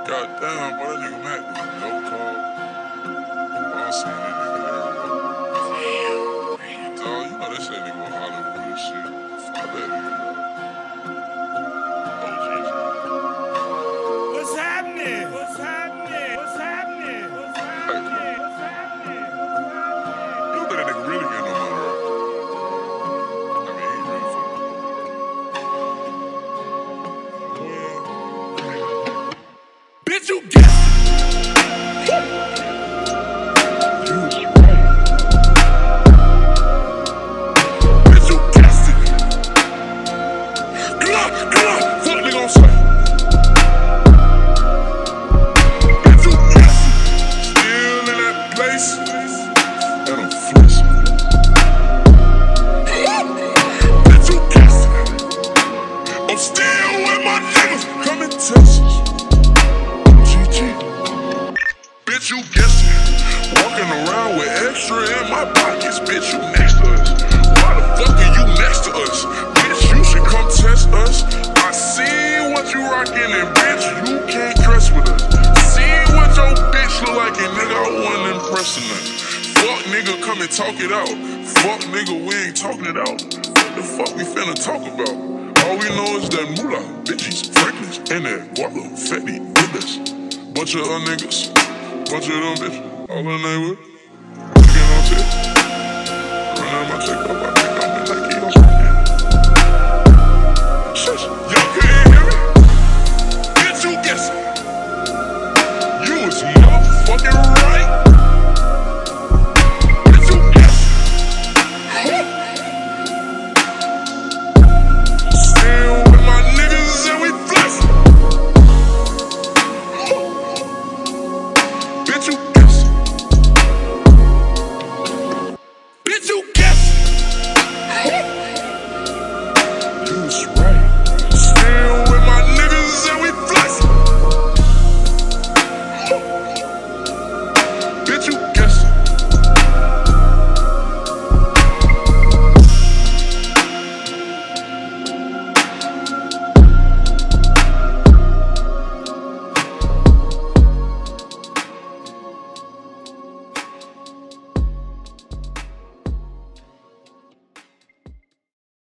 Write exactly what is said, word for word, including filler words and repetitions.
Goddamn, boy, that nigga Mac was no call. I seen that nigga everywhere. Dog, you know they say nigga was Hollywood and shit. Fuck that nigga, bro. What's happening? What's happening? What's happening? What's happening? What's happening? You don't think that nigga really getting no money, right? I mean, he ain't really fucking. Well, Bitch, you guessed it. you was right. Bitch, you guessed it. Come on, come on. Fuck nigga on sight. Bitch, you guessed it. Still in that place. And I'm flexing. Bitch, you guessed it. I'm still with my niggas. Come in Texas. G G. Bitch, you guessed it. Walking around with extra in my pockets. Bitch, you next to us. Why the fuck are you next to us? Bitch, you should come test us. I see what you rockin' and bitch, you can't dress with us. See what your bitch look like and nigga, I wasn't impressing her. Fuck nigga, come and talk it out. Fuck nigga, we ain't talking it out. What the fuck we finna talk about? All we know is that moolah, bitches, freckles, and that guava, fatty, niggas. Bunch of other niggas, bunch of them bitches, all in their way. Get on tip, run out my check up.